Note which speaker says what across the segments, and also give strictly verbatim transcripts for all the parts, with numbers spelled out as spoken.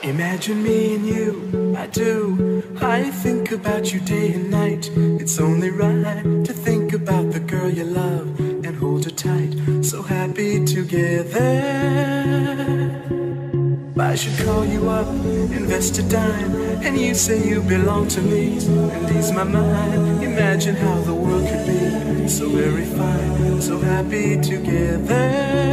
Speaker 1: Imagine me and you, I do. I think about you day and night. It's only right to think about the girl you love and hold her tight. So happy together. I should call you up, invest a dime, and you say you belong to me, and ease my mind. Imagine how the world could be so very fine, so happy together.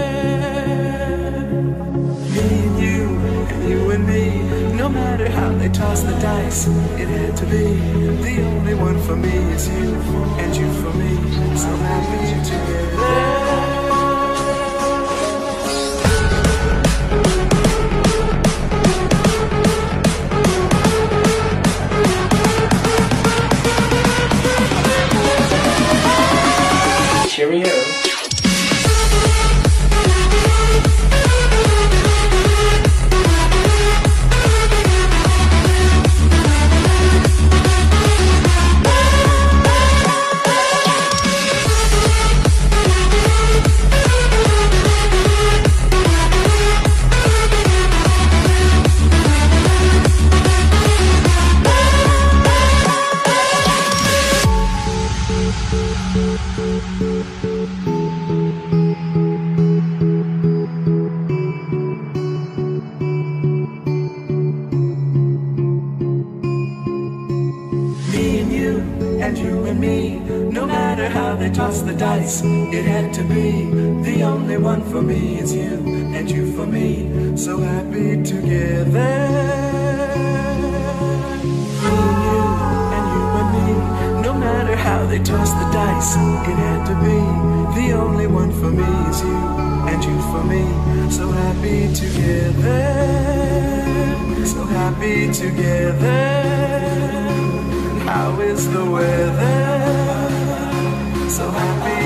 Speaker 1: Me and you, and you and me. No matter how they toss the dice, it had to be. The only one for me is you, and you for me. So happy together.
Speaker 2: Cheerio.
Speaker 1: And you and me, no matter how they toss the dice, it had to be. The only one for me is you, and you for me, so happy together. Me and you, and you and me, no matter how they toss the dice, it had to be. The only one for me is you, and you for me, so happy together. So happy together. How is the weather? So happy